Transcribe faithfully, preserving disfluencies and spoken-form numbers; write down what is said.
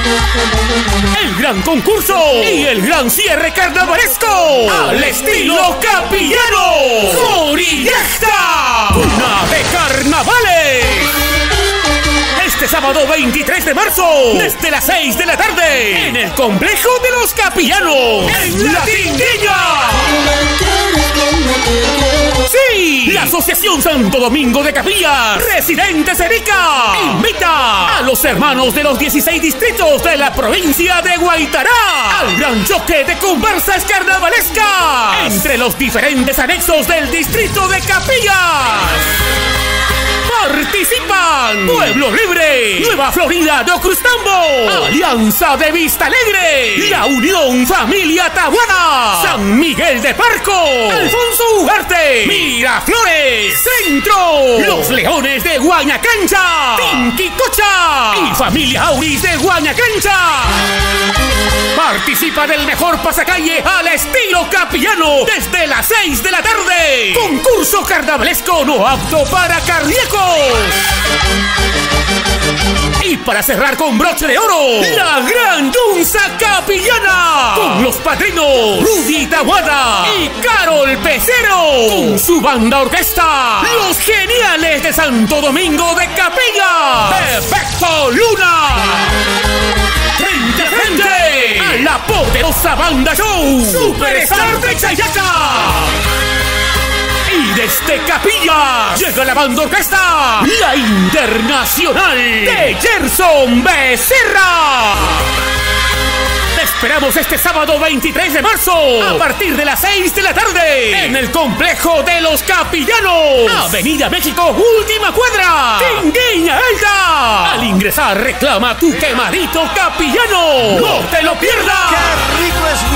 El gran concurso y el gran cierre carnavalesco al estilo capillano. ¡Jorillesta! ¡Una de carnavales! Este sábado veintitrés de marzo, desde las seis de la tarde, en el complejo de los capillanos, en La Tingueña. ¡Sí! La Asociación Santo Domingo de Capillas, Residentes Erika, invita a los hermanos de los dieciséis distritos de la provincia de Guaitará al gran choque de comparsas carnavalescas entre los diferentes anexos del distrito de Capillas. Participan Pueblo Libre, Nueva Florida de Ocrustambo, Alianza de Vista Alegre, La Unión Familia Tahuana, San Miguel de Parco, Alfonso Ugarte, Miraflores, Centro, Los Leones de Guayacancha, Tinquicocha y Familia Auris de Guayacancha. Participa del mejor pasacalle al estilo capillano desde las seis de la tarde. Concurso carnavalesco no apto para cardíacos. Y para cerrar con broche de oro, la gran Dunza Capillana, con los padrinos Rudy Tahuada y Carol Pecero, con su banda orquesta, los geniales de Santo Domingo de Capilla, Efecto Luna. Frente a frente a la poderosa banda show Superstar de Chayaca. Y desde Capilla llega la banda orquesta, la Internacional de Gerson Becerra. Te esperamos este sábado veintitrés de marzo a partir de las seis de la tarde en el complejo de los Capillanos, Avenida México, última cuadra, Tingueña Alta. Al ingresar reclama tu quemadito capillano. ¡No te lo pierdas! ¡Qué rico es